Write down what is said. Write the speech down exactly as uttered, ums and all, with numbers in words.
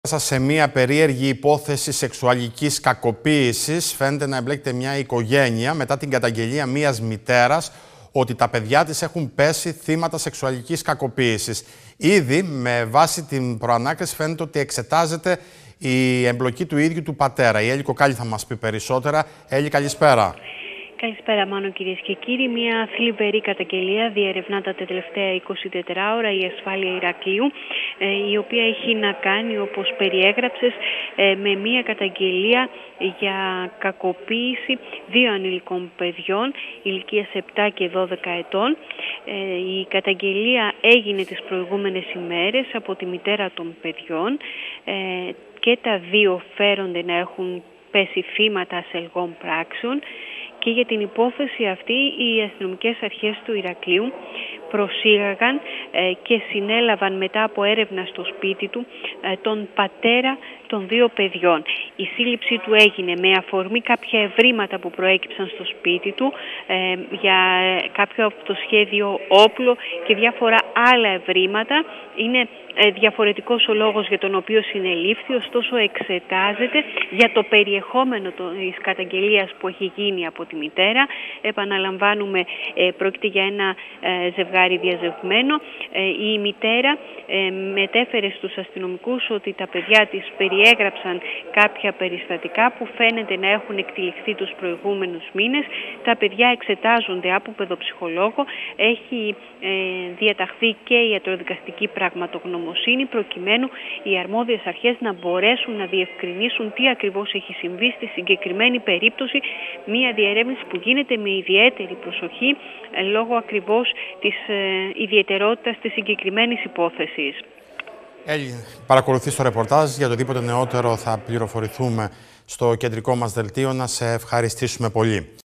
Σε μια περίεργη υπόθεση σεξουαλικής κακοποίησης φαίνεται να εμπλέκεται μια οικογένεια μετά την καταγγελία μιας μητέρας ότι τα παιδιά της έχουν πέσει θύματα σεξουαλικής κακοποίησης. Ήδη με βάση την προανάκριση φαίνεται ότι εξετάζεται η εμπλοκή του ίδιου του πατέρα. Η Έλλη Κοκάλη θα μας πει περισσότερα. Έλλη, καλησπέρα. Καλησπέρα, Μάνο, κυρίες και κύριοι. Μια θλιβερή καταγγελία διερευνά τα τελευταία είκοσι τέσσερις ώρα η ασφάλεια Ηρακλείου, η οποία έχει να κάνει, όπως περιέγραψες, με μια καταγγελία για κακοποίηση δύο ανηλικών παιδιών ηλικίας επτά και δώδεκα ετών. Η καταγγελία έγινε τις προηγούμενες ημέρες από τη μητέρα των παιδιών και τα δύο φέρονται να έχουν πέσει θύματα ασελγών πράξεων. Και για την υπόθεση αυτή οι αστυνομικές αρχές του Ηρακλείου προσήγαγαν ε, και συνέλαβαν μετά από έρευνα στο σπίτι του ε, τον πατέρα των δύο παιδιών. Η σύλληψή του έγινε με αφορμή κάποια ευρήματα που προέκυψαν στο σπίτι του ε, για κάποιο αυτοσχέδιο όπλο και διάφορα άλλα ευρήματα. Είναι ε, διαφορετικός ο λόγος για τον οποίο συνελήφθη, ωστόσο εξετάζεται για το περιεχόμενο της καταγγελίας που έχει γίνει από τη μητέρα. Επαναλαμβάνουμε, ε, πρόκειται για ένα ε, ζευγάρι διαζευμένο. Ε, η μητέρα ε, μετέφερε στους αστυνομικούς ότι τα παιδιά της περιέγραψαν κάποια περιστατικά που φαίνεται να έχουν εκτυλιχθεί τους προηγούμενους μήνες. Τα παιδιά εξετάζονται από παιδοψυχολόγο. Έχει ε, διαταχθεί και η ιατροδικαστική πραγματογνωμοσύνη προκειμένου οι αρμόδιες αρχές να μπορέσουν να διευκρινίσουν τι ακριβώς έχει συμβεί στη συγκεκριμένη περίπτωση. Μία διερεύνηση που γίνεται με ιδιαίτερη προσοχή ε, λόγω ακριβώς της ε, ιδιαιτερότητας της συγκεκριμένης υπόθεσης. Έλλη, παρακολουθείς το ρεπορτάζ. Για το οτιδήποτε νεότερο θα πληροφορηθούμε στο κεντρικό μας δελτίο. Να σε ευχαριστήσουμε πολύ.